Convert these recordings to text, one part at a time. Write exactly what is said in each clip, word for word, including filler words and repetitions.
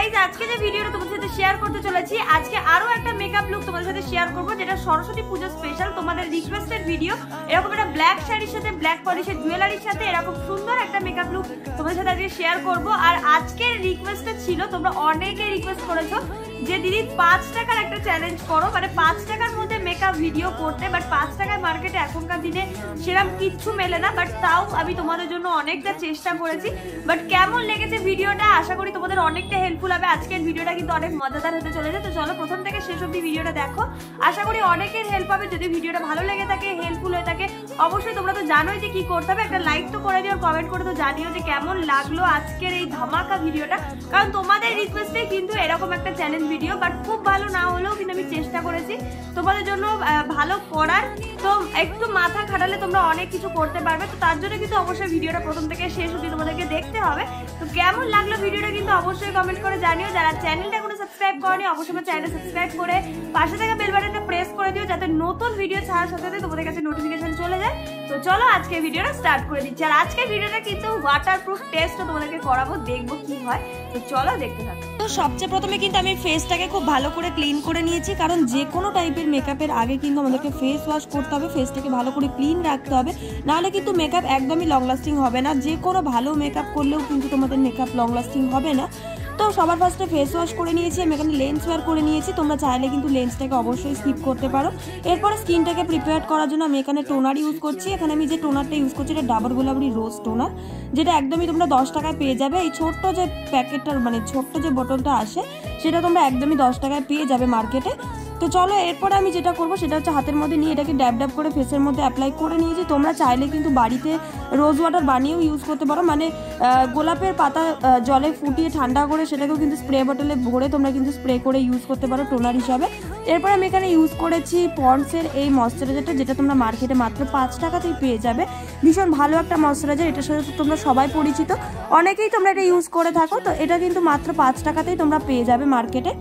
Guys আজকে যে ভিডিওটা তোমাদের সাথে শেয়ার করতে চলেছি, আজকে আরো একটা মেকআপ লুক তোমাদের সাথে শেয়ার করব, যেটা সরস্বতী পুজো স্পেশাল তোমাদের রিকোয়েস্টেড ভিডিও। এরকম একটা ব্ল্যাক শাড়ির সাথে ব্ল্যাক পলিশের জুয়েলারির সাথে এরকম সুন্দর একটা মেকআপ লুক তোমাদের সাথে আজকে শেয়ার করব। আর আজকের রিকোয়েস্টটা ছিল, তোমরা অনেকে রিকোয়েস্ট করেছো যে দিদি পাঁচ টাকার একটা চ্যালেঞ্জ করো, মানে পাঁচ টাকার মধ্যে মেকআপ ভিডিও করতে। বাট পাঁচ টাকার মার্কেটে এখনকার দিনে সেরকম কিচ্ছু মেলে না, বাট তাও আমি তোমাদের জন্য অনেকটা চেষ্টা করেছি। বাট কেমন লেগেছে ভিডিওটা, আশা করি তোমাদের অনেকটা হেল্পফুল হবে। আজকের ভিডিওটা কিন্তু অনেক মজাদার হতে চলেছে, তো চলো প্রথম থেকে শেষ অবধি ভিডিওটা দেখো, আশা করি অনেকের হেল্প হবে। যদি ভিডিওটা ভালো লেগে থাকে, হেল্পফুল হয়ে থাকে, অবশ্যই তোমরা তো জানোই যে কি করতে হবে, একটা লাইক তো করে দিও, কমেন্ট করে তো জানিও যে কেমন লাগলো আজকের এই ধামাকা ভিডিওটা। কারণ তোমাদের রিকোয়েস্টে কিন্তু এরকম একটা চ্যালেঞ্জ ভিডিও, বাট খুব ভালো না হলেও কিন্তু আমি চেষ্টা করেছি তোমাদের জন্য ভালো করার। তো একটু মাথা খাটালে তোমরা অনেক কিছু করতে পারবে, তো তার জন্য কিন্তু অবশ্যই ভিডিওটা প্রথম থেকে শেষ অবধি তোমাদেরকে দেখতে হবে। তো কেমন লাগলো ভিডিওটা কিন্তু অবশ্যই কমেন্ট করে জানিও। যারা চ্যানেলটা কোনো সাবস্ক্রাইব করেনি, অবশ্যই আমার চ্যানেলটা সাবস্ক্রাইব করে পাশে থাকা বেল বাটনটা প্রেস করে দিও, যাতে নতুন ভিডিও ছাড়ার সাথে সাথে তোমাদের কাছে নোটিফিকেশন চলে যায়। তো চলো আজকে ভিডিওটা স্টার্ট করে দিচ্ছি। আর আজকের ভিডিওটা কিন্তু ওয়াটারপ্রুফ টেস্টও তোমাদেরকে করাবো, দেখবো কি হয়। তো চলো দেখতে থাকো। তো সবচেয়ে প্রথমে কিন্তু আমি ফেসটাকে খুব ভালো করে ক্লিন করে নিয়েছি, কারণ যে কোনো টাইপের মেকআপের আগে কিন্তু আমাদেরকে ফেস ওয়াশ করতে হবে, ফেসটাকে ভালো করে ক্লিন রাখতে হবে, নাহলে কিন্তু মেকআপ একদমই লং লাস্টিং হবে না। যে কোনো ভালো মেকআপ করলেও কিন্তু তোমাদের মেকআপ লং লাস্টিং হবে না। তো সবার ফার্স্টে ফেস ওয়াশ করে নিয়েছি, আমি এখানে লেন্স ওয়্যার করে নিয়েছি। তোমরা চাইলে কিন্তু লেন্সটাকে অবশ্যই স্কিপ করতে পারো। এরপরে স্কিনটাকে প্রিপেয়ার করার জন্য আমি এখানে টোনার ইউজ করছি। এখানে আমি যে টোনারটা ইউজ করছি এটা ডাবর গোলাপরি রোজ টোনার, যেটা একদমই তোমরা দশ টাকায় পেয়ে যাবে। এই ছোট্ট যে প্যাকেটটার মানে ছোট্ট যে বোতলটা আসে সেটা তোমরা একদমই দশ টাকায় পেয়ে যাবে মার্কেটে। তো চলো এরপরে আমি যেটা করবো সেটা হচ্ছে হাতের মধ্যে নিয়ে এটাকে ড্যাব ড্যাব করে ফেসের মধ্যে অ্যাপ্লাই করে নিয়েছি। তোমরা চাইলে কিন্তু বাড়িতে রোজ ওয়াটার বানিয়েও ইউজ করতে পারো, মানে গোলাপের পাতা জলে ফুটিয়ে ঠান্ডা করে সেটাকেও কিন্তু স্প্রে বটলে ভরে তোমরা কিন্তু স্প্রে করে ইউজ করতে পারো টোনার হিসাবে। এরপর আমি এখানে ইউজ করেছি পন্ডসের এই ময়শ্চারাইজারটা, যেটা তোমরা মার্কেটে মাত্র পাঁচ টাকাতেই পেয়ে যাবে। ভীষণ ভালো একটা ময়শ্চারাইজার, এটার সাথে তোমরা সবাই পরিচিত, অনেকেই তোমরা এটা ইউজ করে থাকো। তো এটা কিন্তু মাত্র পাঁচ টাকাতেই তোমরা পেয়ে যাবে মার্কেটে।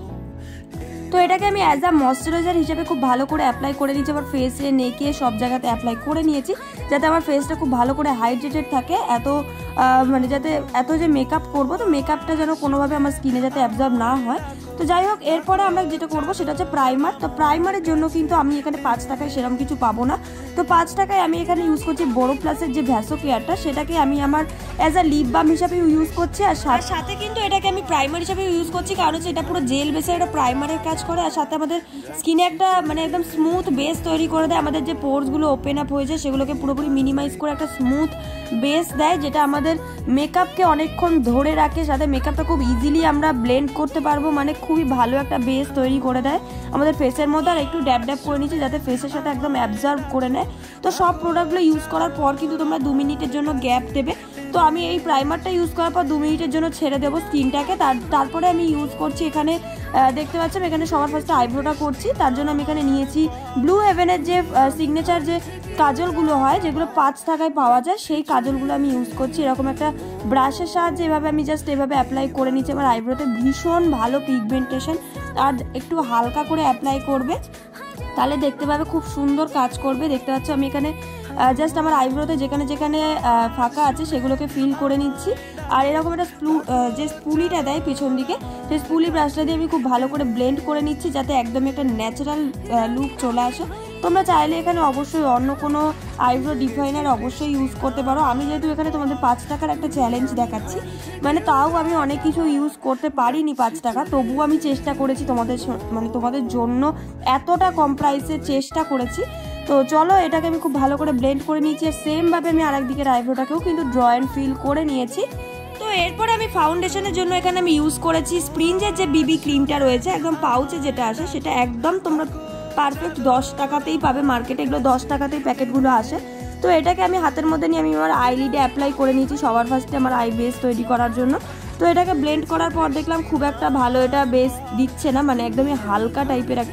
তো এটাকে আমি অ্যাজ আ ময়শ্চারাইজার হিসেবে খুব ভালো করে অ্যাপ্লাই করে নিয়েছি, আবার ফেসে নেকে সব জায়গাতে অ্যাপ্লাই করে নিয়েছি, যাতে আমার ফেসটা খুব ভালো করে হাইড্রেটেড থাকে। এত মানে যাতে এত যে মেকআপ করবো, তো মেকআপটা যেন কোনোভাবে আমার স্কিনে যাতে অ্যাবজর্ব না হয়। তো যাই হোক, এরপরে আমরা যেটা করবো সেটা হচ্ছে প্রাইমার। তো প্রাইমারের জন্য কিন্তু আমি এখানে পাঁচ টাকায় সেরকম কিছু পাবো না। তো পাঁচ টাকায় আমি এখানে ইউজ করছি বোরো প্লাসের যে ভ্যাসো কেয়ারটা, সেটাকে আমি আমার অ্যাজ আ লিপ বাম হিসাবে ইউজ করছি। আর সাথে কিন্তু এটাকে আমি প্রাইমার হিসাবে ইউজ করছি, কারণ হচ্ছে এটা পুরো জেল বেসের একটা প্রাইমারের কাজ করে, আর সাথে আমাদের স্কিনে একটা মানে একদম স্মুথ বেস তৈরি করে দেয়। আমাদের যে পোরসগুলো ওপেন আপ হয়ে যায় সেগুলোকে পুরোপুরি মিনিমাইজ করে একটা স্মুথ বেস দেয়, যেটা আমাদের মেকআপকে অনেকক্ষণ ধরে রাখে। সাথে মেকআপটা খুব ইজিলি আমরা ব্লেন্ড করতে পারবো, মানে খুবই ভালো একটা বেস তৈরি করে দেয় আমাদের ফেসের মধ্যে। আর একটু ড্যাব ড্যাব করে নিচ্ছি যাতে ফেসের সাথে একদম অ্যাবজর্ব করে নেয়। তো সব প্রোডাক্টগুলো ইউজ করার পর কিন্তু তোমরা দু মিনিটের জন্য গ্যাপ দেবে। তো আমি এই প্রাইমারটা ইউজ করার পর দু মিনিটের জন্য ছেড়ে দেবো স্কিনটাকে। তার তারপরে আমি ইউজ করছি এখানে, দেখতে পাচ্ছি আমি এখানে সবার ফার্স্টে আইব্রোটা করছি। তার জন্য আমি এখানে নিয়েছি ব্লু হেভেনের যে সিগনেচার যে কাজলগুলো হয়, যেগুলো পাঁচ টাকায় পাওয়া যায়, সেই কাজলগুলো আমি ইউজ করছি। এরকম একটা ব্রাশের সাহায্যে এভাবে আমি জাস্ট এভাবে অ্যাপ্লাই করে নিচ্ছি। আমার আইব্রোতে ভীষণ ভালো পিগমেন্টেশন, আর একটু হালকা করে অ্যাপ্লাই করবে, তাহলে দেখতে পাবে খুব সুন্দর কাজ করবে। দেখতে পাচ্ছ আমি এখানে জাস্ট আমার আইব্রোতে যেখানে যেখানে ফাঁকা আছে সেগুলোকে ফিল করে নিচ্ছি। আর এরকম একটা স্প্লু যে স্পুলিটা দেয় পেছন দিকে, সেই স্পুলি ব্রাশটা দিয়ে আমি খুব ভালো করে ব্লেন্ড করে নিচ্ছি, যাতে একদমই একটা ন্যাচারাল লুক চলে আসে। তোমরা চাইলে এখানে অবশ্যই অন্য কোনো আইব্রো ডিফাইনার অবশ্যই ইউজ করতে পারো। আমি যেহেতু এখানে তোমাদের পাঁচ টাকার একটা চ্যালেঞ্জ দেখাচ্ছি, মানে তাও আমি অনেক কিছু ইউজ করতে পারিনি পাঁচ টাকা, তবুও আমি চেষ্টা করেছি তোমাদের মানে তোমাদের জন্য এতটা কম প্রাইসে চেষ্টা করেছি। তো চলো এটাকে আমি খুব ভালো করে ব্লেন্ড করে নিয়েছি। আর সেমভাবে আমি আরেক দিকের আইব্রোটাকেও কিন্তু ড্র অ্যান্ড ফিল করে নিয়েছি। তো এরপরে আমি ফাউন্ডেশনের জন্য এখানে আমি ইউজ করেছি স্প্রিঞ্জের যে বিবি ক্রিমটা রয়েছে, একদম পাউচে যেটা আসে, সেটা একদম তোমরা পারফেক্ট দশ টাকাতেই পাবে মার্কেটে, এগুলো দশ টাকাতেই প্যাকেটগুলো আসে। তো এটাকে আমি হাতের মধ্যে নিয়ে আমি আমার আইলিডে অ্যাপ্লাই করে নিয়েছি সবার ফার্স্টে আমার আই বেস তৈরি করার জন্য। তো এটাকে ব্লেন্ড করার পর দেখলাম খুব একটা ভালো এটা বেস দিচ্ছে না, মানে একদমই হালকা টাইপের একটা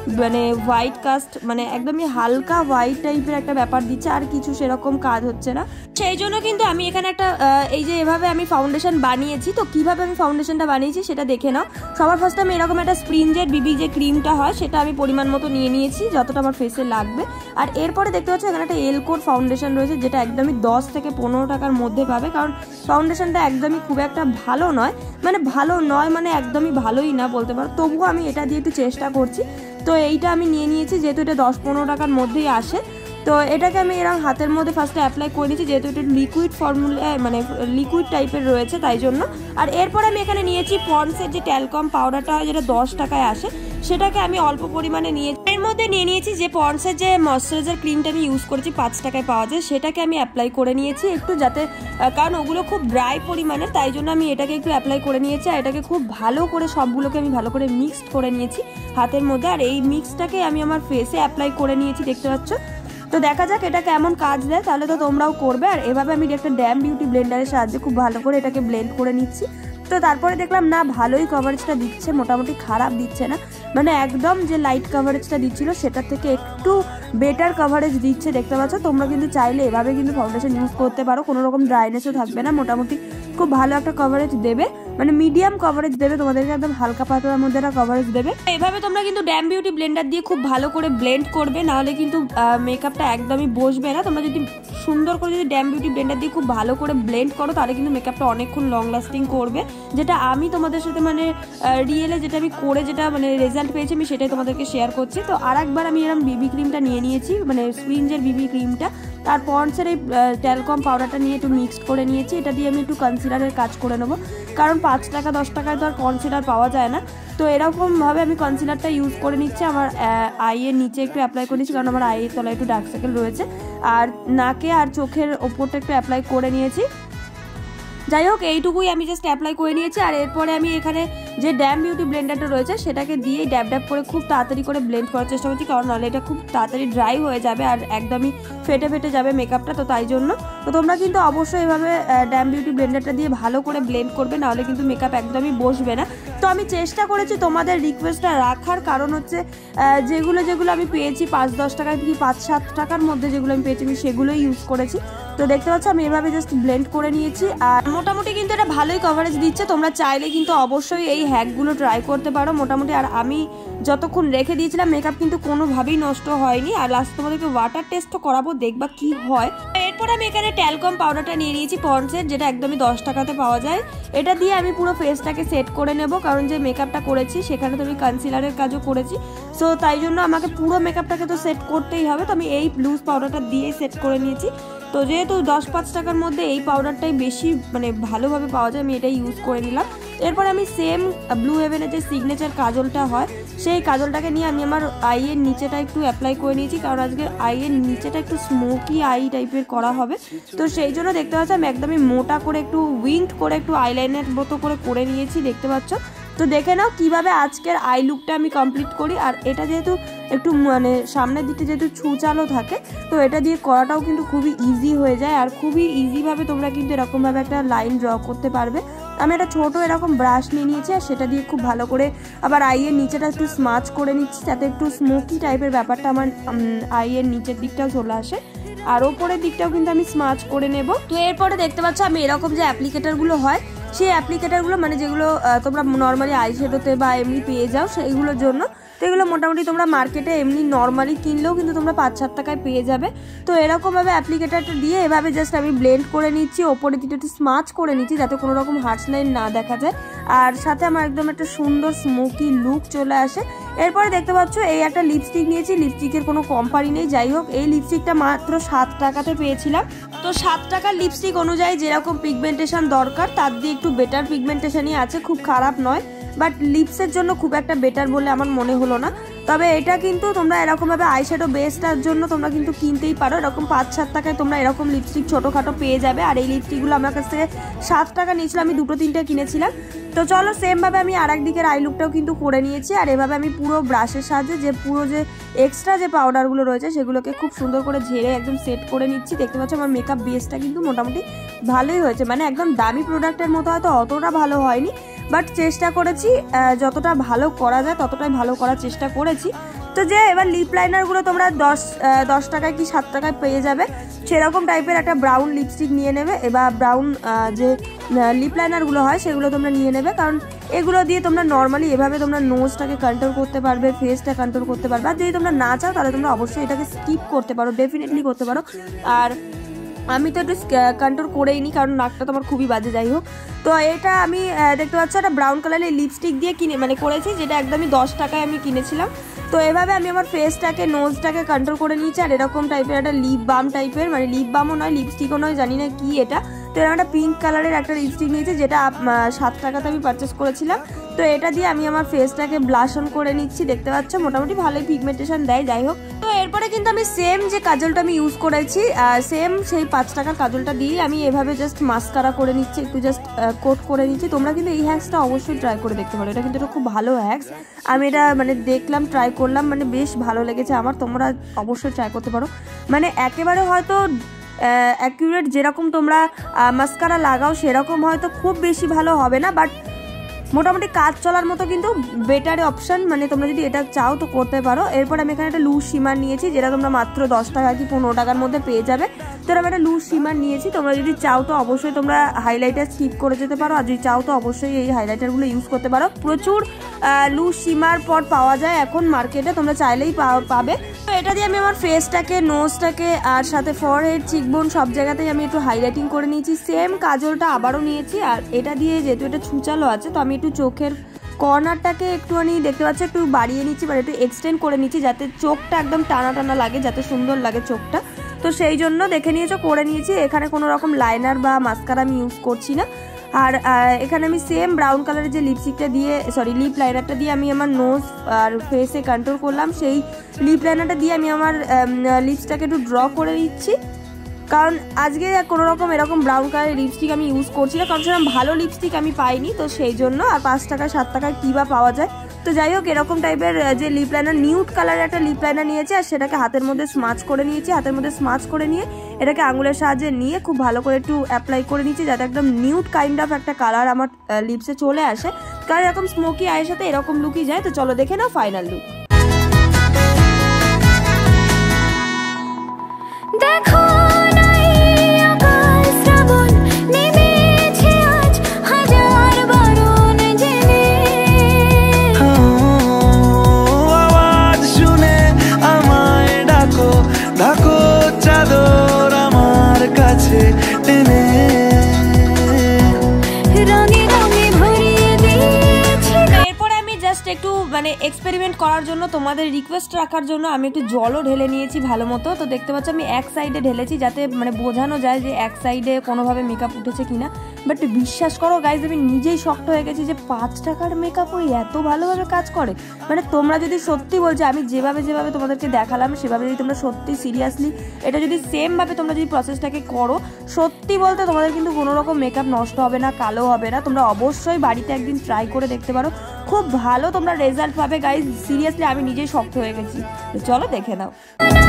মানে হোয়াইট কাস্ট, মানে একদমই হালকা হোয়াইট টাইপের একটা ব্যাপার দিচ্ছে, আর কিছু সেরকম কাজ হচ্ছে না। সেই জন্য কিন্তু আমি এখানে একটা এই যে এভাবে আমি ফাউন্ডেশন বানিয়েছি। তো কিভাবে আমি ফাউন্ডেশনটা বানিয়েছি সেটা দেখে নাও। সবার ফার্স্ট আমি এরকম একটা স্প্রিঞ্জের বিবি যে ক্রিমটা হয় সেটা আমি পরিমাণ মতো নিয়ে নিয়েছি, যতটা আমার ফেসে লাগবে। আর এরপরে দেখতে পাচ্ছ এখানে একটা এলকোর ফাউন্ডেশন রয়েছে, যেটা একদমই দশ থেকে পনেরো টাকার মধ্যে পাবে, কারণ ফাউন্ডেশনটা একদমই খুব একটা ভালো নয়, মানে ভালো নয় মানে একদমই ভালোই না বলতে পারো, তবুও আমি এটা দিয়ে একটু চেষ্টা করছি। তো এইটা আমি নিয়ে নিয়েছি, যেহেতু এটা দশ পনেরো টাকার মধ্যেই আসে। তো এটাকে আমি এরকম হাতের মধ্যে ফার্স্টে অ্যাপ্লাই করে নিয়েছি, যেহেতু এটা লিকুইড ফর্মুলা মানে লিকুইড টাইপের রয়েছে তাই জন্য। আর এরপর আমি এখানে নিয়েছি পন্ডসের যে ট্যালকম পাউডারটা হয়, যেটা দশ টাকায় আসে, সেটাকে আমি অল্প পরিমাণে নিয়ে এর মধ্যে নিয়ে নিয়েছি যে পন্ডসের যে ময়শ্চারাইজার ক্রিমটা আমি ইউজ করেছি পাঁচ টাকায় পাওয়া যায়, সেটাকে আমি অ্যাপ্লাই করে নিয়েছি একটু, যাতে কারণ ওগুলো খুব ড্রাই পরিমাণের, তাই জন্য আমি এটাকে একটু অ্যাপ্লাই করে নিয়েছি। আর এটাকে খুব ভালো করে সবগুলোকে আমি ভালো করে মিক্সড করে নিয়েছি হাতের মধ্যে। আর এই মিক্সটাকে আমি আমার ফেসে অ্যাপ্লাই করে নিয়েছি, দেখতে পাচ্ছ। তো দেখা যাক এটা কেমন কাজ দেয়, তাহলে তো তোমরাও করবে। আর এভাবে আমি একটা ড্যাম বিউটি ব্লেন্ডারের সাহায্যে খুব ভালো করে এটাকে ব্লেন্ড করে নিচ্ছি। তো তারপরে দেখলাম না ভালোই কভারেজটা দিচ্ছে, মোটামুটি খারাপ দিচ্ছে না, মানে একদম যে লাইট কভারেজটা দিচ্ছিল সেটার থেকে একটু বেটার কভারেজ দিচ্ছে, দেখতে পাচ্ছ। তোমরা কিন্তু চাইলে এভাবে কিন্তু ফাউন্ডেশন ইউজ করতে পারো, কোনো রকম ড্রাইনেসও থাকবে না, মোটামুটি খুব ভালো একটা কভারেজ দেবে, মানে মিডিয়াম কভারেজ দেবে তোমাদেরকে, একদম হালকা পাতলার মধ্যে একটা কভারেজ দেবে। এভাবে তোমরা কিন্তু ড্যাম বিউটি ব্লেন্ডার দিয়ে খুব ভালো করে ব্লেন্ড করবে, নাহলে কিন্তু মেকআপটা একদমই বসবে না। তোমরা যদি সুন্দর করে যদি ড্যাম বিউটি ব্লেন্ডার দিয়ে খুব ভালো করে ব্লেন্ড করো, তাহলে কিন্তু মেকআপটা অনেকক্ষণ লং লাস্টিং করবে, যেটা আমি তোমাদের সাথে মানে রিয়েলে যেটা আমি করে যেটা মানে রেজাল্ট পেয়েছি আমি সেটাই তোমাদেরকে শেয়ার করছি। তো আর একবার আমি এরকম বিবি ক্রিমটা নিয়ে নিয়েছি, মানে স্প্রিঞ্জের বিবি ক্রিমটা, আর পন্ডসের এই ট্যালকম পাউডারটা নিয়ে একটু মিক্সড করে নিয়েছি। এটা দিয়ে আমি একটু কনসিলারের কাজ করে নেবো, কারণ পাঁচ টাকা দশ টাকায় তো আর কনসিলার পাওয়া যায় না। তো এরকমভাবে আমি কনসিলারটা ইউজ করে নিচ্ছি, আমার আইয়ের নিচে একটু অ্যাপ্লাই করে নিচ্ছি, কারণ আমার আইয়ের তলায় একটু ডার্ক সার্কেল রয়েছে, আর নাকে আর চোখের ওপরটা একটু অ্যাপ্লাই করে নিয়েছি। যাই হোক, এইটুকুই আমি জাস্ট অ্যাপ্লাই করে নিয়েছি। আর এরপরে আমি এখানে যে ড্যাম বিউটি ব্লেন্ডারটা রয়েছে সেটাকে দিয়ে ড্যাব ড্যাব করে খুব তাড়াতাড়ি করে ব্লেন্ড করার চেষ্টা করছি, কারণ নাহলে এটা খুব তাড়াতাড়ি ড্রাই হয়ে যাবে আর একদমই ফেটে ফেটে যাবে মেকআপটা, তো তাই জন্য। তো তোমরা কিন্তু অবশ্যই এভাবে ড্যাম বিউটি ব্লেন্ডারটা দিয়ে ভালো করে ব্লেন্ড করবে, নাহলে কিন্তু মেকআপ একদমই বসবে না। তো আমি চেষ্টা করেছি তোমাদের রিকোয়েস্টটা রাখার, কারণ হচ্ছে যেগুলো যেগুলো আমি পেয়েছি পাঁচ দশ টাকায় কি পাঁচ সাত টাকার মধ্যে যেগুলো আমি পেয়েছি আমি সেগুলোই ইউজ করেছি। তো দেখতে পাচ্ছ আমি এভাবে জাস্ট ব্লেন্ড করে নিয়েছি, আর মোটামুটি কিন্তু এটা ভালোই কভারেজ দিচ্ছে। তোমরা চাইলে কিন্তু অবশ্যই এই হ্যাকগুলো ট্রাই করতে পারো মোটামুটি। আর আমি যতক্ষণ রেখে দিয়েছিলাম মেকআপ কিন্তু কোনোভাবেই নষ্ট হয়নি। আর লাস্ট তোমাদেরকে ওয়াটার টেস্টও করাবো, দেখবা কি হয়। এরপর আমি এখানে ট্যালকম পাউডারটা নিয়ে নিয়েছি পন্ডসের, যেটা একদমই দশ টাকাতে পাওয়া যায়। এটা দিয়ে আমি পুরো ফেসটাকে সেট করে নেব, কারণ যে মেকআপটা করেছি সেখানে তো আমি কনসিলারের কাজও করেছি, সো তাই জন্য আমাকে পুরো মেকআপটাকে তো সেট করতেই হবে। তো আমি এই লুজ পাউডারটা দিয়েই সেট করে নিয়েছি। তো যেহেতু দশ পাঁচ টাকার মধ্যে এই পাউডারটাই বেশি মানে ভালোভাবে পাওয়া যায়, আমি এটাই ইউজ করে নিলাম। এরপর আমি সেম ব্লু হেভেনের যে সিগনেচার কাজলটা হয় সেই কাজলটাকে নিয়ে আমি আমার আইয়ের নিচেটা একটু অ্যাপ্লাই করে নিয়েছি, কারণ আজকে আইয়ের নিচেটা একটু স্মোকি আই টাইপের করা হবে। তো সেই জন্য দেখতে পাচ্ছ আমি একদমই মোটা করে একটু উইংড করে একটু আইলাইনের মতো করে করে নিয়েছি, দেখতে পাচ্ছ। তো দেখে নাও কিভাবে আজকের আই লুকটা আমি কমপ্লিট করি। আর এটা যেহেতু একটু মানে সামনের দিকটা যেহেতু ছুচালো থাকে, তো এটা দিয়ে করাটাও কিন্তু খুবই ইজি হয়ে যায়, আর খুবই ইজিভাবে তোমরা কিন্তু এরকমভাবে একটা লাইন ড্র করতে পারবে। আমি একটা ছোটো এরকম ব্রাশ নিয়ে নিয়েছি, আর সেটা দিয়ে খুব ভালো করে আবার আইয়ের নিচেটা একটু স্মাচ করে নিচ্ছি, যাতে একটু স্মোকি টাইপের ব্যাপারটা আমার আইয়ের নিচের দিকটাও চলে আসে, আর ওপরের দিকটাও কিন্তু আমি স্মাচ করে নেব। তো এরপরে দেখতে পাচ্ছ আমি এরকম যে অ্যাপ্লিকেটারগুলো হয় সেই অ্যাপ্লিকেটারগুলো মানে যেগুলো তোমরা নর্মালি আইশ্যাডোতে বা এমনি পেয়ে যাও সেইগুলোর জন্য, তো এগুলো মোটামুটি তোমরা মার্কেটে এমনি নর্মালি কিনলেও কিন্তু তোমরা পাঁচ সাত টাকায় পেয়ে যাবে। তো এরকমভাবে অ্যাপ্লিকেটারটা দিয়ে এভাবে জাস্ট আমি ব্লেন্ড করে নিচ্ছি, ওপরের দিকটা একটু স্মাচ করে নিচ্ছি যাতে কোনো রকম হার্শ লাইন না দেখা যায়, আর সাথে আমার একদম একটা সুন্দর স্মোকি লুক চলে আসে। এরপরে দেখতে পাচ্ছ এই একটা লিপস্টিক নিয়েছি, লিপস্টিকের কোনো কোম্পানি নেই, যাই হোক এই লিপস্টিকটা মাত্র সাত টাকাতে পেয়েছিলাম। তো সাত টাকার লিপস্টিক অনুযায়ী যেরকম পিগমেন্টেশন দরকার তার দিয়ে একটু বেটার পিগমেন্টেশনই আছে, খুব খারাপ নয়, বাট লিপসের জন্য খুব একটা বেটার বলে আমার মনে হলো না। তবে এটা কিন্তু তোমরা এরকমভাবে আইশ্যাডো বেসটার জন্য তোমরা কিন্তু কিনতেই পারো, এরকম পাঁচ সাত টাকায় তোমরা এরকম লিপস্টিক ছোটোখাটো পেয়ে যাবে। আর এই লিপস্টিকগুলো আমার কাছ থেকে সাত টাকা নিয়েছিল, আমি দুটো তিনটে কিনেছিলাম। তো চলো সেমভাবে আমি আর এক দিকের আই লুকটাও কিন্তু করে নিয়েছি, আর এভাবে আমি পুরো ব্রাশের সাহায্যে যে পুরো যে এক্সট্রা যে পাউডারগুলো রয়েছে সেগুলোকে খুব সুন্দর করে ঝেড়ে একদম সেট করে নিচ্ছি। দেখতে পাচ্ছ আমার মেকআপ বেসটা কিন্তু মোটামুটি ভালোই হয়েছে, মানে একদম দামি প্রোডাক্টের মতো হয়তো অতটা ভালো হয়নি, বাট চেষ্টা করেছি যতটা ভালো করা যায় ততটাই ভালো করার চেষ্টা করেছি। তো যে এবার লিপ লাইনারগুলো তোমরা দশ দশ টাকায় কি সাত টাকায় পেয়ে যাবে, সেরকম টাইপের একটা ব্রাউন লিপস্টিক নিয়ে নেবে। এবার ব্রাউন যে লিপ লাইনারগুলো হয় সেগুলো তোমরা নিয়ে নেবে, কারণ এগুলো দিয়ে তোমরা নর্মালি এভাবে তোমরা নোজটাকে কন্ট্রোল করতে পারবে, ফেসটা কন্ট্রোল করতে পারবে। আর যদি তোমরা না চাও তাহলে তোমরা অবশ্যই এটাকে স্কিপ করতে পারো, ডেফিনেটলি করতে পারো। আর আমি তো একটু কন্ট্রোল করেই নিই, কারণ নাকটা তো আমার খুবই বাজে। যাই হোক, তো এটা আমি দেখতে পাচ্ছ একটা ব্রাউন কালারের লিপস্টিক দিয়ে কিনে মানে করেছি, যেটা একদমই দশ টাকায় আমি কিনেছিলাম। তো এভাবে আমি আমার ফেসটাকে নোজটাকে কন্ট্রোল করে নিয়েছি। আর এরকম টাইপের একটা লিপ বাম টাইপের, মানে লিপ বামও নয় লিপস্টিকও নয়, জানি না কি এটা। তো এরকম একটা পিঙ্ক কালারের একটা লিপস্টিক নিয়েছি, যেটা সাত টাকাতে আমি পারচেস করেছিলাম। তো এটা দিয়ে আমি আমার ফেসটাকে ব্লাশ অন করে নিচ্ছি। দেখতে পাচ্ছ মোটামুটি ভালোই পিগমেন্টেশন দেয়। যাই হোক, তো এরপরে কিন্তু আমি সেম যে কাজলটা আমি ইউজ করেছি, সেম সেই পাঁচ টাকার কাজলটা দিয়ে আমি এভাবে জাস্ট মাস্কারা করে নিচ্ছি, একটু জাস্ট কোট করে নিচ্ছি। তোমরা কিন্তু এই হ্যাক্সটা অবশ্যই ট্রাই করে দেখতে পারো, এটা কিন্তু এটা খুব ভালো হ্যাক্স। আমি এটা মানে দেখলাম, ট্রাই করলাম, মানে বেশ ভালো লেগেছে আমার। তোমরা অবশ্যই ট্রাই করতে পারো। মানে একেবারে হয়তো অ্যাকিউরেট যেরকম তোমরা মাস্কারা লাগাও সেরকম হয়তো খুব বেশি ভালো হবে না, বাট মোটামুটি কাজ চলার মতো কিন্তু বেটার অপশান। মানে তোমরা যদি এটা চাও তো করতে পারো। এরপর আমি এখানে একটা লুজ শিমার নিয়েছি, যেটা তোমরা মাত্র দশ টাকা কি পনেরো টাকার মধ্যে পেয়ে যাবে। তো আমি একটা লুজ শিমার নিয়েছি। তোমরা যদি চাও তো অবশ্যই তোমরা হাইলাইটার স্কিপ করে যেতে পারো, আর যদি চাও তো অবশ্যই এই হাইলাইটারগুলো ইউজ করতে পারো। প্রচুর লুজ শিমার পট পাওয়া যায় এখন মার্কেটে, তোমরা চাইলেই পাবে। তো এটা দিয়ে আমি আমার ফেসটাকে, নোজটাকে আর সাথে ফরহেড, চিকবোন সব জায়গাতেই আমি একটু হাইলাইটিং করে নিয়েছি। সেম কাজলটা আবারও নিয়েছি, আর এটা দিয়ে যেহেতু এটা ছুচালো আছে, তো আমি একটু চোখের কর্নারটাকে একটুখানি দেখতে পাচ্ছি একটু বাড়িয়ে নিচ্ছি, মানে একটু এক্সটেন্ড করে নিচ্ছি, যাতে চোখটা একদম টানা টানা লাগে, যাতে সুন্দর লাগে চোখটা। তো সেই জন্য দেখে নিয়েছো করে নিয়েছি। এখানে কোনো রকম লাইনার বা মাস্কারা আমি ইউজ করছি না। আর এখানে আমি সেম ব্রাউন কালারের যে লিপস্টিকটা দিয়ে সরি লিপ লাইনারটা দিয়ে আমি আমার নোজ আর ফেসে কন্ট্রোল করলাম, সেই লিপ লাইনারটা দিয়ে আমি আমার লিপসটাকে একটু ড্র করে নিচ্ছি। কারণ আজকে কোনো রকম এরকম ব্রাউন কালারের লিপস্টিক আমি ইউজ করছি না, কারণ সেরকম ভালো লিপস্টিক আমি পাইনি, তো সেই জন্য। আর পাঁচ টাকা সাত টাকায় কী বা পাওয়া যায়। তো যাই হোক, এরকম টাইপের যে লিপ লাইনার, নিউড কালারের একটা লিপ লাইনার নিয়েছি, আর সেটাকে হাতের মধ্যে স্মাচ করে নিয়েছি। হাতের মধ্যে স্মাচ করে নিয়ে এটাকে আঙুলের সাহায্যে নিয়ে খুব ভালো করে একটু অ্যাপ্লাই করে নিচ্ছি, যাতে একদম নিউড কাইন্ড অফ একটা কালার আমার লিপসে চলে আসে। কারণ এরকম স্মোকি আয়ের সাথে এরকম লুকই যায়। তো চলো দেখে নাও ফাইনাল লুক। দেখো একটু মানে এক্সপেরিমেন্ট করার জন্য, তোমাদের রিকোয়েস্ট রাখার জন্য আমি একটু জলও ঢেলে নিয়েছি ভালো মতো। তো দেখতে পাচ্ছ আমি এক সাইডে ঢেলেছি, যাতে মানে বোঝানো যায় যে এক সাইডে কোনোভাবে মেকআপ উঠেছে কিনা। বাট বিশ্বাস করো গাইজ, আমি নিজেই শক্ট হয়ে গেছি যে পাঁচ টাকার মেকআপ ওই এত ভালোভাবে কাজ করে। মানে তোমরা যদি সত্যি বলছো, আমি যেভাবে যেভাবে তোমাদেরকে দেখালাম সেভাবে যদি তোমরা সত্যি সিরিয়াসলি এটা যদি সেমভাবে তোমরা যদি প্রসেসটাকে করো, সত্যি বলতে তোমাদের কিন্তু কোনো রকম মেকআপ নষ্ট হবে না, কালো হবে না। তোমরা অবশ্যই বাড়িতে একদিন ট্রাই করে দেখতে পারো, খুব ভালো তোমরা রেজাল্ট পাবে গাইজ। সিরিয়াসলি আমি নিজেই শক্ত হয়ে গেছি। তো চলো দেখে নাও।